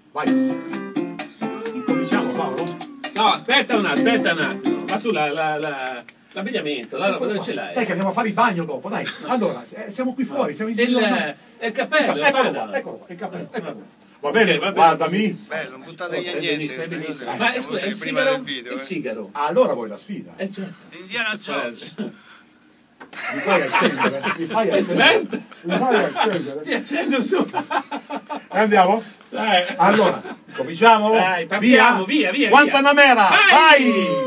Vai. Incominciamo, Paolo? No, aspetta un attimo. Ma tu l'abbigliamento, la roba dove ce l'hai? Dai che andiamo a fare il bagno dopo, dai. Allora, siamo qui fuori, siamo in il cappello, eccolo qua, il cappello, eccolo qua. Va bene, guardami. Bello, non buttate via niente. Ma scusa, il sigaro? Video, Il sigaro. Allora vuoi la sfida? Certo. Indiana Jones. Mi fai accendere? Mi fai accendere? Mi fai accendere? Ti accendo su. E andiamo? Dai. Allora, cominciamo? Dai, partiamo, via. Guantanamera, vai!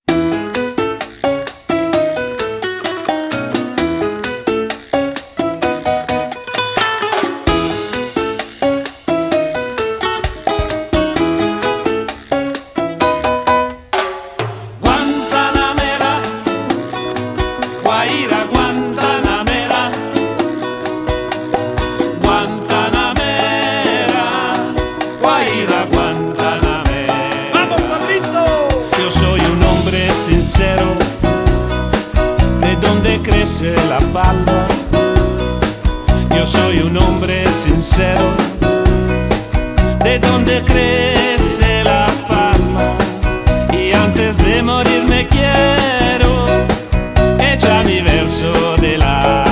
Sincero, de donde crece la palma. Yo soy un hombre sincero, de donde crece la palma. Y antes de morir me quiero echar mi verso del alma.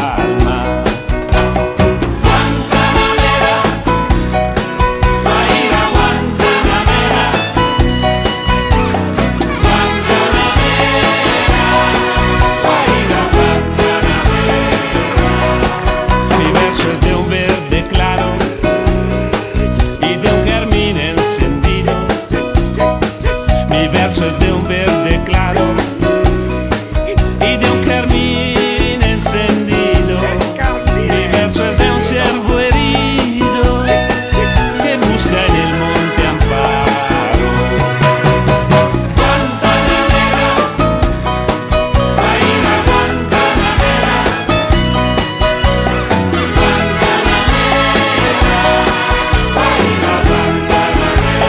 Es de un verde claro y de un carmín encendido. Mi verso es de un ciervo herido que busca en el monte amparo. Guantanamera, va a ir a Guantanamera. Guantanamera, va a ir a Guantanamera.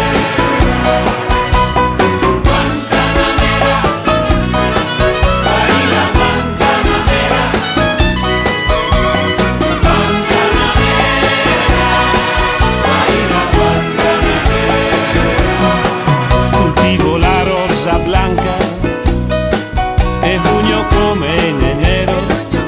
Blanca, en junio come en enero.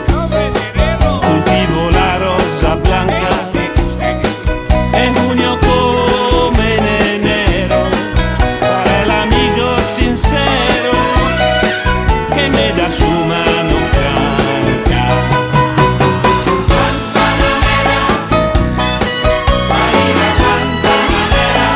Cultivo la rosa blanca, en junio come en enero. Para el amigo sincero que me da su mano franca. Guantanamera, va a ir a Guantanamera.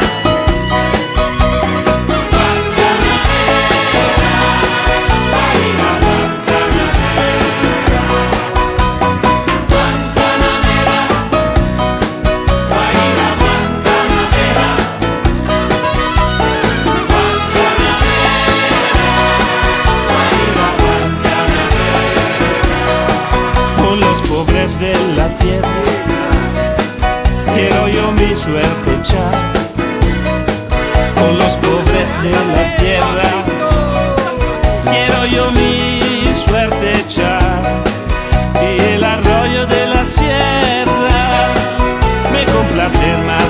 Pobres de la tierra, quiero yo mi suerte echar. Con los pobres de la tierra, quiero yo mi suerte echar. Y el arroyo de la sierra me complace más.